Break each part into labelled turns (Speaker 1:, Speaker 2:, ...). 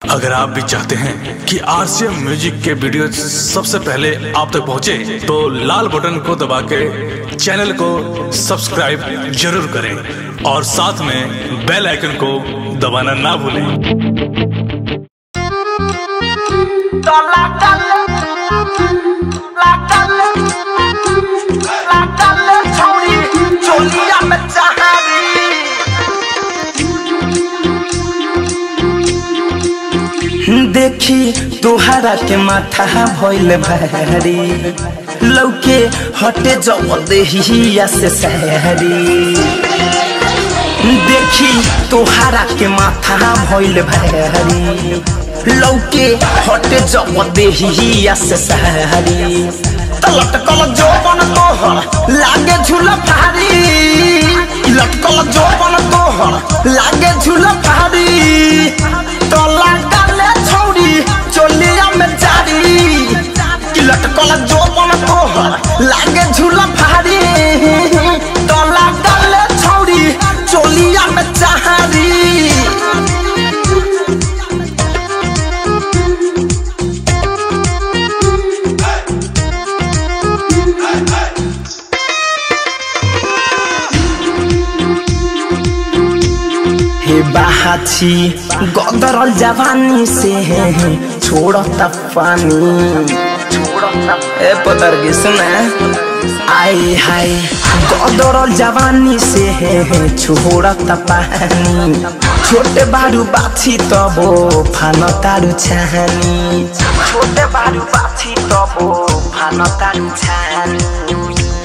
Speaker 1: अगर आप भी चाहते हैं कि आरसीएम म्यूजिक के वीडियो सबसे पहले आप तक पहुंचे, तो लाल बटन को दबा के चैनल को सब्सक्राइब जरूर करें और साथ में बेल आइकन को दबाना ना भूलें।
Speaker 2: देखी तुहारा के माथा भइल भारी, लौके हटे जब देहिया से सहरी। देखी तुहारा के माथा भइल भारी, लौके हटे जब देहिया से सहरी। लटकल जोबन तोहर लागे झूला भारी, लटकल जोबन तोहर लागे झूला भारी। तो लागले छौरी चोलिया में जारी, लटकल जोबन तोहर लागे झूला भारी। तो लागले छौरी चोलिया में जारी। बाहाची गदरल जवानी से छोड़ता पानी, ए पतर के सुना आए हाय। गदरल जवानी से छोड़ता पानी, छोटे बारू बाछी तबो फान तारू छानी, छोटे बारू बाछी तबो फान तारू छानी।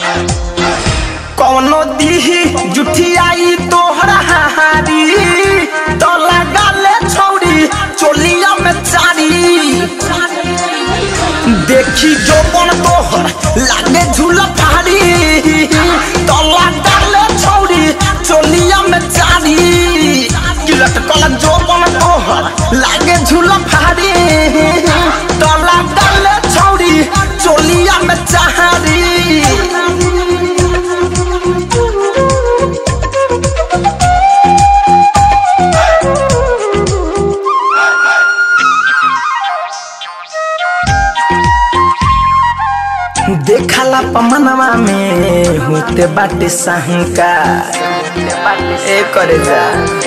Speaker 2: कौनो दीही जुठी आई तोहरा हारी, तो लगाले छौरी चोलिया में चारी। देखी जोबन तोहर लागे झूला भारी, तो लगाले छौरी चोलिया में चारी। लटकल जोबन तोहर लागे झूला भारी, तो लगाले छौरी चोलिया में चारी। देखला पमनवा में होते बाटे सहंका, ए करे जा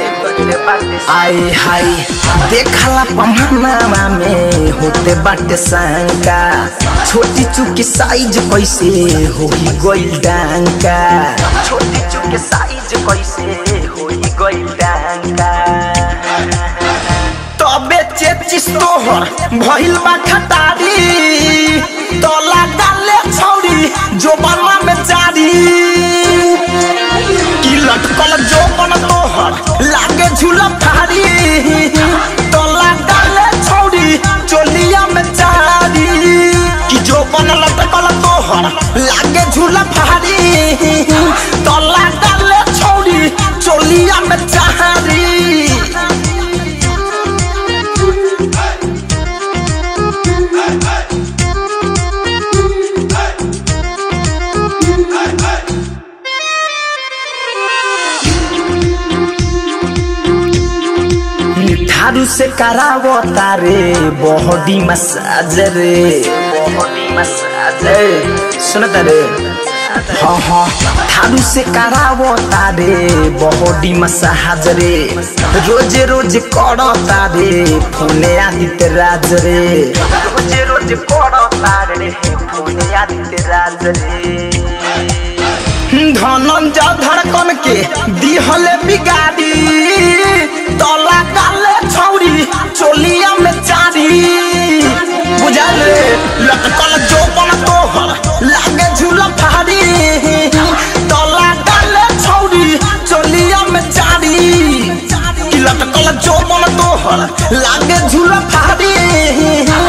Speaker 2: आए हाय। देखला पमनवा में होते बाटे सहंका, छोटी चुकी साइज कैसे होई गइल डांका, छोटी चुकी साइज कैसे होई गइल डांका। तबे चेचिस तोहर भइल बा खटारी, तो लागले छौरी जोबनमा में जारी। कि लटकल जोबन तोहर लागे झूला भारी, तो लागले छौरी चोलिया में जारी। कि जोबन लटकल तोहर लागे झूला भारी, तो लागले छौरी चोलिया में जारी। थारू से करावो तारे बॉडी मसाज रे, बॉडी मसाज सुन तारे। हाँ हाँ थारू से करावो तारे बॉडी मसाज रे, रोजे रोज करो तारे फोने आदित्य राज रे, रोजे रोज करो तारे फोने आदित्य राज रे। धनंजय धड़कन के दिहले बिगाड़ी, तो लागले छौरी चोलिया में चारी। बुझल लटकल जोबन तोहर लागे झूला भारी, तो लागले छौरी चोलिया में चारी। लटकल जोबन तोहर लागे झूला भारी,